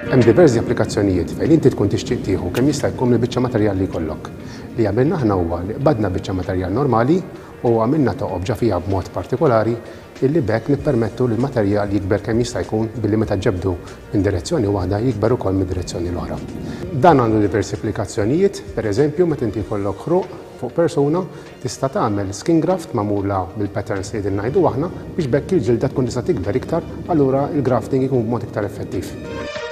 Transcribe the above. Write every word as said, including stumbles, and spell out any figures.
Hemm diversi applikazzjonijiet fejn inti tkun tixtieq tieħu kemm jista' jkun mill-biċċa materjal li jkollok. Li għamilna aħna huwa li qbadna biċċa materjal normali u għamilna toqgħod fiha b'mod partikolari illi bekk nippermettu li l-materjal jikber kemm jista' jkun billi meta ġebdu minn direzzjoni waħda jikber ukoll minn direzzjoni l-oħra. Dan għandu diversi applikazzjonijiet, pereżempju meta inti jkollok ħruq fuq persuna tista' tagħmel skin graft magħmula bil-patterns li qegħdin ngħidu aħna biex bekk il-ġilda tkun tista' tikber iktar, allura il-grafting ikun b'mod iktar effettiv.